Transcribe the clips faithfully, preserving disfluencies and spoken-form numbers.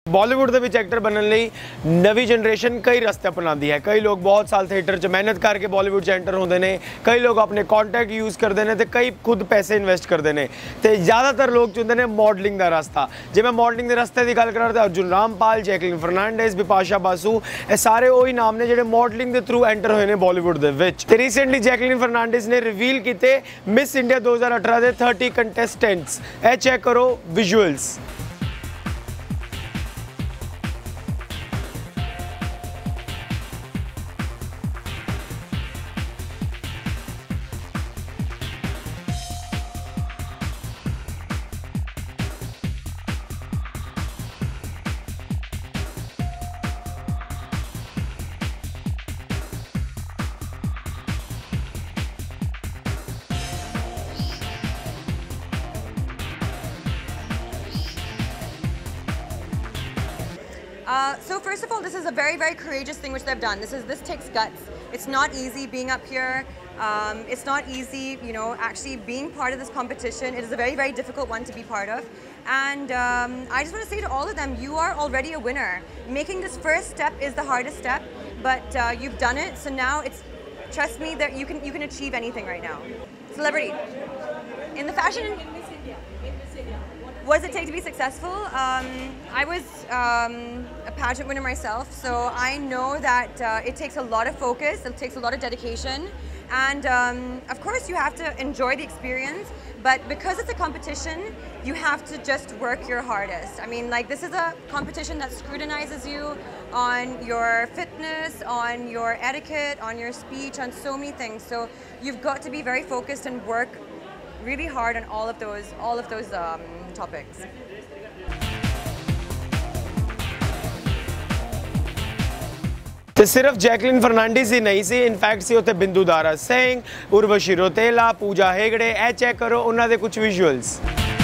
बॉलीवुड ਦੇ ਵਿੱਚ ਐਕਟਰ ਬਣਨ ਲਈ ਨਵੀਂ ਜਨਰੇਸ਼ਨ ਕਈ ਰਸਤੇ ਅਪਣਾਉਂਦੀ ਹੈ। ਕਈ ਲੋਕ ਬਹੁਤ ਸਾਲ ਥੀਏਟਰ 'ਚ ਮਿਹਨਤ ਕਰਕੇ ਬਾਲੀਵੁੱਡ 'ਚ ਐਂਟਰ ਹੁੰਦੇ ਨੇ, ਕਈ ਲੋਕ ਆਪਣੇ ਕੰਟੈਕਟ ਯੂਜ਼ ਕਰਦੇ ਨੇ ਤੇ ਕਈ ਖੁਦ ਪੈਸੇ ਇਨਵੈਸਟ ਕਰਦੇ ਨੇ ਤੇ ਜ਼ਿਆਦਾਤਰ ਲੋਕ ਚੁਣਦੇ ਨੇ ਮਾਡਲਿੰਗ ਦਾ ਰਸਤਾ। ਜੇ ਮੈਂ ਮਾਡਲਿੰਗ ਦੇ ਰਸਤੇ ਦੀ ਗੱਲ ਕਰਾਂ ਤਾਂ ਅਰਜੁਨ ਰਾਮਪਾਲ, ਜੈਕਲਿਨ ਫਰਨਾਂਡੇਜ਼, ਬਿਪਾਸ਼ਾ ਬਾਸੂ ਇਹ ਸਾਰੇ ਉਹੀ ਨਾਮ ਨੇ ਜਿਹੜੇ ਮਾਡਲਿੰਗ ਦੇ ਥਰੂ ਐਂਟਰ ਹੋਏ ਨੇ ਬਾਲੀਵੁੱਡ ਦੇ ਵਿੱਚ। ਤੇ ਰੀਸੈਂਟਲੀ ਜੈਕਲਿਨ ਫਰਨਾਂਡੇਜ਼ ਨੇ ਰਿਵੀਲ ਕੀਤੇ ਮਿਸ ਇੰਡੀਆ ਦੋ ਹਜ਼ਾਰ ਅਠਾਰਾਂ ਦੇ तीस ਕੰਟੈਸਟੈਂਟਸ। ਇਹ ਚੈੱਕ ਕਰੋ visuals. Uh, so first of all, this is a very, very courageous thing which they've done. This is this takes guts. It's not easy being up here. Um, it's not easy, you know, actually being part of this competition. It is a very, very difficult one to be part of. And um, I just want to say to all of them, you are already a winner. Making this first step is the hardest step, but uh, you've done it. So now it's, trust me, that you can you can achieve anything right now. Celebrity in the fashion. What does it take to be successful? Um, I was um, a pageant winner myself, so I know that uh, it takes a lot of focus, it takes a lot of dedication, and um, of course you have to enjoy the experience, but because it's a competition, you have to just work your hardest. I mean, like, this is a competition that scrutinizes you on your fitness, on your etiquette, on your speech, on so many things, so you've got to be very focused and work really hard on all of those all of those um, topics. ਤੇ ਸਿਰਫ Jacqueline Fernandes ਹੀ ਨਹੀਂ ਸੀ, in fact ਸੀ ਉੱਥੇ ਬਿੰਦੂ ਦਾਰਾ ਸਿੰਘ, ਉਰਵਸ਼ੀ ਰੋਤੇਲਾ, ਪੂਜਾ ਹੈਗੜੇ। ਇਹ check ਕਰੋ ਉਹਨਾਂ ਦੇ ਕੁਝ ਵਿਜ਼ੂਅਲਸ।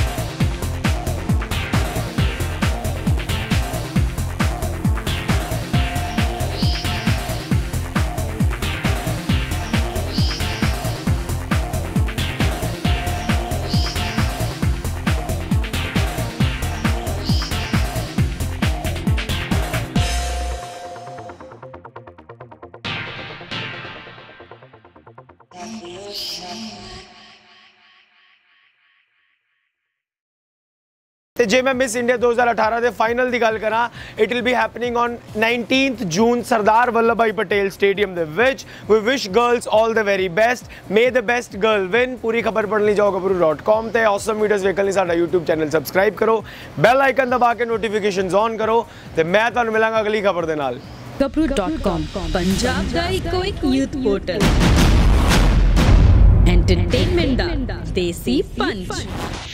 ਤੇ ਜੇ ਮੈਂ ਮਿਸ ਇੰਡੀਆ ਦੋ ਹਜ਼ਾਰ ਅਠਾਰਾਂ ਦੇ ਫਾਈਨਲ ਦੀ ਗੱਲ ਕਰਾਂ, it will be happening on nineteenth June Sardar Vallabh Bhai Patel stadium ਦੇ ਵਿੱਚ। We wish girls all the very best, may the best girl win. ਪੂਰੀ ਖਬਰ ਪੜ੍ਹਨ ਲਈ ਜਾਓ ਗੱਭਰੂ ਡਾਟ ਕੌਮ ਤੇ। ਔਸਮ ਵੀਡੀਓਜ਼ ਵੇਖਣ ਲਈ ਸਾਡਾ YouTube ਚੈਨਲ ਸਬਸਕ੍ਰਾਈਬ ਕਰੋ, ਬੈਲ ਆਈਕਨ ਦਬਾ ਕੇ ਨੋਟੀਫਿਕੇਸ਼ਨਸ ਔਨ ਕਰੋ ਤੇ ਮੈਂ ਤੁਹਾਨੂੰ ਮਿਲਾਂਗਾ ਅਗਲੀ ਖਬਰ ਦੇ ਨਾਲ। ਗੱਭਰੂ ਡਾਟ ਕੌਮ ਪੰਜਾਬ ਦਾ ਇੱਕੋ ਇੱਕ ਯੂਥ ਪੋਰਟਲ, ਐਂਟਰਟੇਨਮੈਂਟ ਦਾ ਦੇਸੀ ਪੰਚ।